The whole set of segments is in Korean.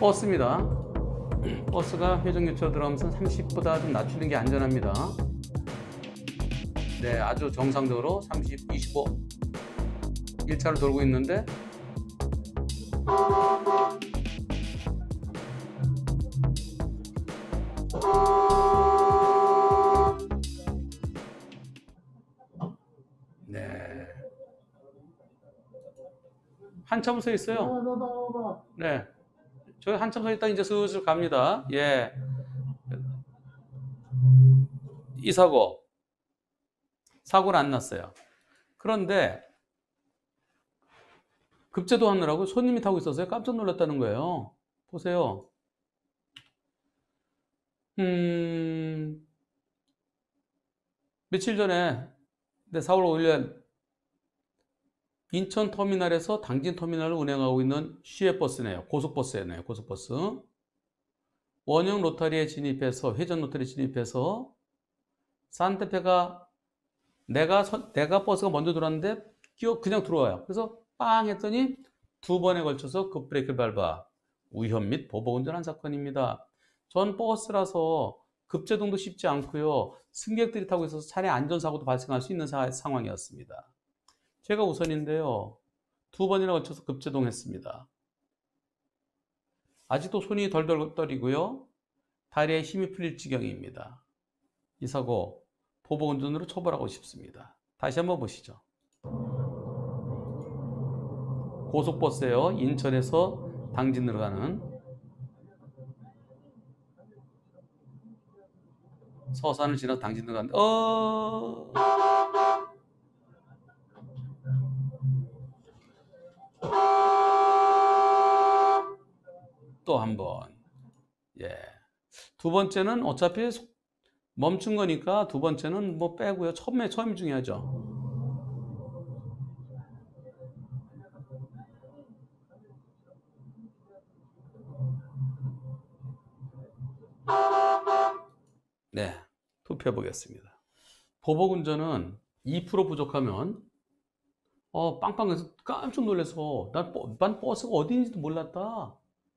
버스입니다. 버스가 회전 교차로 들어가면서 30보다 좀 낮추는 게 안전합니다. 네, 아주 정상적으로 30, 25 1차로 돌고 있는데 네, 한참 서 있어요. 네, 저기 한참 서 있다 이제 슬슬 갑니다. 예, 이 사고는 안 났어요. 그런데 급제도하느라고 손님이 타고 있어서 깜짝 놀랐다는 거예요. 보세요. 며칠 전에 4월 5일 인천 터미널에서 당진 터미널을 운행하고 있는 시외버스네요. 고속버스네요. 고속버스. 원형 로터리에 진입해서 회전 로터리에 진입해서 산타페가 내가 버스가 먼저 들어왔는데 그냥 들어와요. 그래서 빵 했더니 두 번에 걸쳐서 급브레이크를 밟아 위험 및 보복 운전한 사건입니다. 전 버스라서 급제동도 쉽지 않고요. 승객들이 타고 있어서 차량 안전사고도 발생할 수 있는 상황이었습니다. 제가 우선인데요. 두 번이나 걸쳐서 급제동했습니다. 아직도 손이 덜덜 떨리고요. 다리에 힘이 풀릴 지경입니다. 이 사고 보복운전으로 처벌하고 싶습니다. 다시 한번 보시죠. 고속버스예요. 인천에서 당진으로 가는 서산을 지나서 당진으로 가는 또 한 번. 예. 두 번째는 어차피 멈춘 거니까 두 번째는 뭐 빼고요. 처음이 중요하죠. 네. 투표해 보겠습니다. 보복운전은 2% 부족하면 빵빵해서 깜짝 놀라서 난 버스가 어디인지도 몰랐다.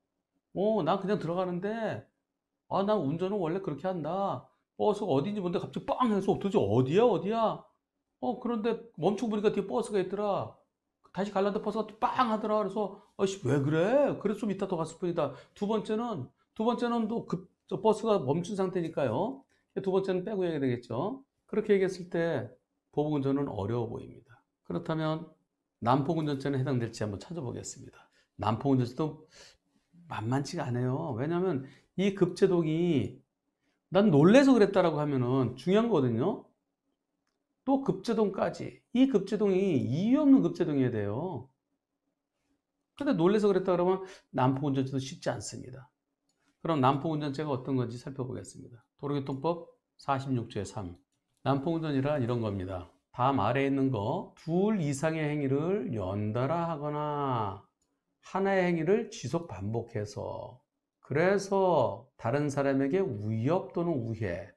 난 그냥 들어가는데 난 운전은 원래 그렇게 한다. 버스가 어딘지 모르는데 갑자기 빵 해서 도대체 어디야? 그런데 멈추고 보니까 뒤에 버스가 있더라. 다시 가려는데 버스가 빵 하더라. 그래서 아씨 왜 그래? 그래서 좀 이따 더 갔을 뿐이다. 두 번째는 저 버스가 멈춘 상태니까요. 두 번째는 빼고 해야 되겠죠. 그렇게 얘기했을 때 보복운전은 어려워 보입니다. 그렇다면 난폭운전죄는 해당될지 한번 찾아보겠습니다. 난폭운전죄도 만만치가 않아요. 왜냐하면 이 급제동이 난 놀래서 그랬다라고 하면은 중요한 거거든요. 또 급제동까지. 이 급제동이 이유 없는 급제동이어야 돼요. 근데 놀래서 그랬다 그러면 난폭운전죄도 쉽지 않습니다. 그럼 난폭운전죄가 어떤 건지 살펴보겠습니다. 도로교통법 46조의 3. 난폭운전이란 이런 겁니다. 다음 아래에 있는 거, 둘 이상의 행위를 연달아 하거나 하나의 행위를 지속 반복해서 그래서 다른 사람에게 위협 또는 우회,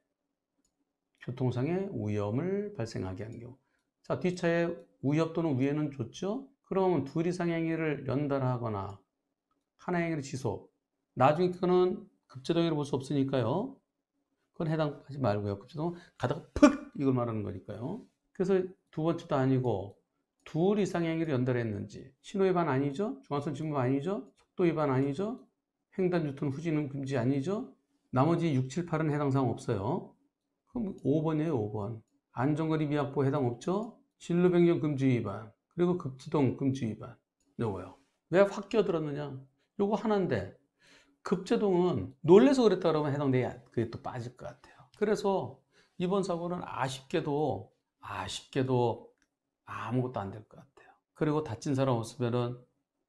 교통상의 위험을 발생하게 하는 경우. 자, 뒷차에 위협 또는 우회는 좋죠? 그럼 둘 이상의 행위를 연달아 하거나 하나의 행위를 지속. 나중에 그거는 급제동으로 볼 수 없으니까요. 그건 해당하지 말고요. 급제동은 가다가 푹! 이걸 말하는 거니까요. 그래서 두 번째도 아니고 둘 이상의 행위를 연달했는지 신호위반 아니죠? 중앙선 침범 아니죠? 속도위반 아니죠? 횡단유턴 후진은 금지 아니죠? 나머지 6, 7, 8은 해당 사항 없어요. 그럼 5번이에요, 5번. 안전거리 미확보 해당 없죠? 진로 변경 금지 위반, 그리고 급제동 금지 위반. 요거요. 왜 확 끼어들었느냐? 요거 하나인데 급제동은 놀래서 그랬다 그러면 해당돼야 그게 또 빠질 것 같아요. 그래서 이번 사고는 아쉽게도 아무것도 안 될 것 같아요. 그리고 다친 사람 없으면은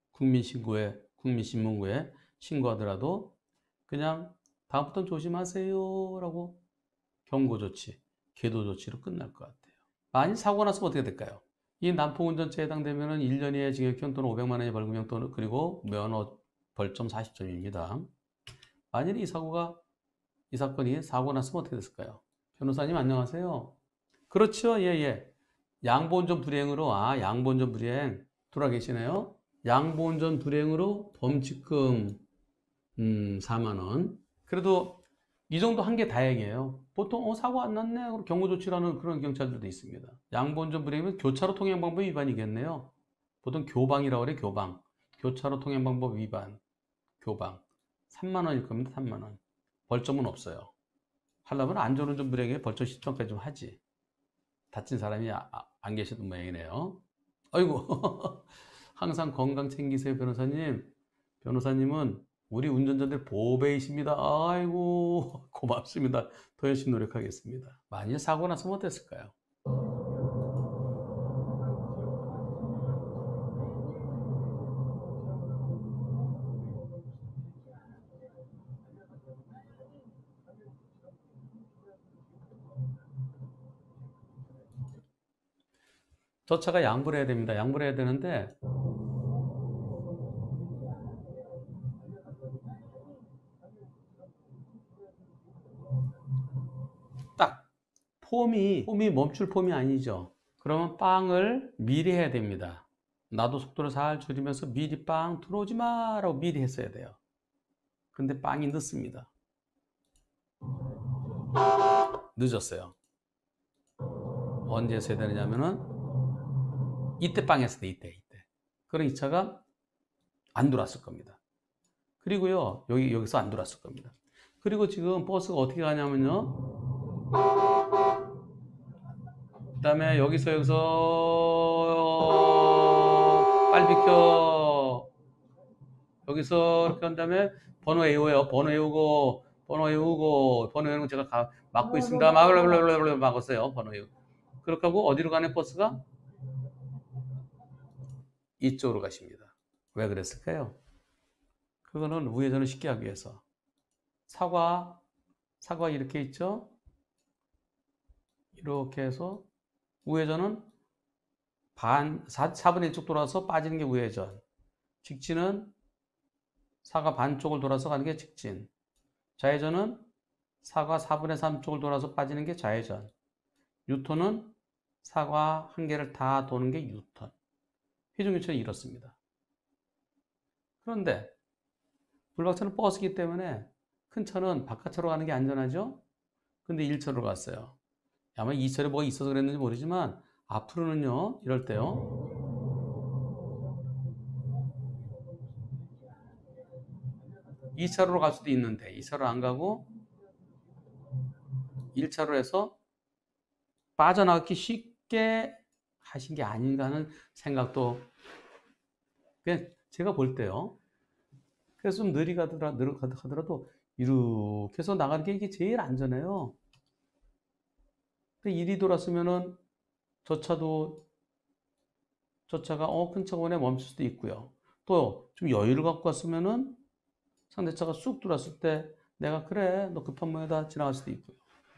국민신문고에 신고하더라도 그냥 다음부터는 조심하세요 라고 경고조치, 계도조치로 끝날 것 같아요. 만일 사고가 났으면 어떻게 될까요? 이 난폭운전죄에 해당되면 1년 이하의 징역형 또는 500만 원의 벌금형 또는 그리고 면허 벌점 40점입니다. 만일 이 사건이 사고 났으면 어떻게 됐을까요? 변호사님 안녕하세요. 그렇죠. 예. 양보운전 불이행으로 양보운전 불이행 돌아 계시네요. 양보운전 불이행으로 범칙금 4만 원. 그래도 이 정도 한 게 다행이에요. 보통 사고 안 났네. 그럼 경고 조치라는 그런 경찰들도 있습니다. 양보운전 불이행은 교차로 통행 방법 위반이겠네요. 보통 교방이라고 그래, 교방. 교차로 통행 방법 위반, 교방. 3만 원일 겁니다. 3만 원. 벌점은 없어요. 하려면 안전운전 불이행에 벌점 10점까지 좀 하지. 다친 사람이 안 계시던 모양이네요. 아이고, 항상 건강 챙기세요, 변호사님. 변호사님은 우리 운전자들 보배이십니다. 아이고, 고맙습니다. 더 열심히 노력하겠습니다. 만일 사고 났으면 어땠을까요? 저 차가 양보를 해야 됩니다. 양보를 해야 되는데, 딱 폼이 멈출 폼이 아니죠. 그러면 빵을 미리 해야 됩니다. 나도 속도를 살 줄이면서 미리 빵 들어오지 마라고 미리 했어야 돼요. 근데 빵이 늦습니다. 늦었어요. 언제 했어야 되느냐면은 이때 빵 했을 때, 이때. 그럼 이 차가 안 들어왔을 겁니다. 그리고요, 여기서 안 들어왔을 겁니다. 그리고 지금 버스가 어떻게 가냐면요, 그 다음에 여기서 빨리 비켜. 여기서 이렇게 한 다음에 번호 외워요. 번호 외우는 거 제가 막고 있습니다. 막았어요. 번호 외우고. 그렇게 하고 어디로 가는 버스가? 이쪽으로 가십니다. 왜 그랬을까요? 그거는 우회전을 쉽게 하기 위해서. 사과 이렇게 있죠? 이렇게 해서 우회전은 4분의 1쪽 돌아서 빠지는 게 우회전. 직진은 사과 반쪽을 돌아서 가는 게 직진. 좌회전은 사과 4분의 3쪽을 돌아서 빠지는 게 좌회전. 유턴은 사과 한 개를 다 도는 게 유턴. 회전교차는 이렇습니다. 그런데 블록차는 버스이기 때문에 큰 차는 바깥차로 가는 게 안전하죠? 근데 1차로로 갔어요. 아마 2차로에 뭐가 있어서 그랬는지 모르지만 앞으로는요, 이럴 때요, 2차로로 갈 수도 있는데 2차로 안 가고 1차로 해서 빠져나가기 쉽게 하신 게 아닌가 하는 생각도 그냥 제가 볼 때요. 그래서 좀 느리가더라도 이렇게 해서 나가는 게 이게 제일 안전해요. 근데 일이 돌았으면은 저 차가 큰 차가 오네 멈출 수도 있고요. 또 좀 여유를 갖고 갔으면은 상대차가 쑥 들어왔을 때 내가 그래 너 급한 모양이다 지나갈 수도 있고요.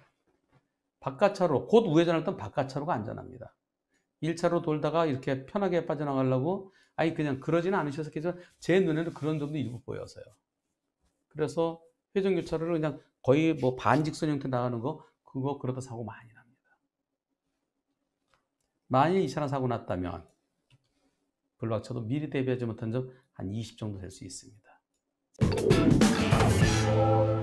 바깥차로 곧 우회전할 땐 바깥차로가 안전합니다. 1차로 돌다가 이렇게 편하게 빠져나가려고 아니 그냥 그러지는 않으셔서 제 눈에는 그런 점도 일부 보여서요. 그래서 회전교차로를 그냥 거의 뭐 반직선 형태 나가는 거 그거 그러다 사고 많이 납니다. 만일 이 차랑 사고 났다면 블록차도 미리 대비하지 못한 점 한 20 정도 될 수 있습니다.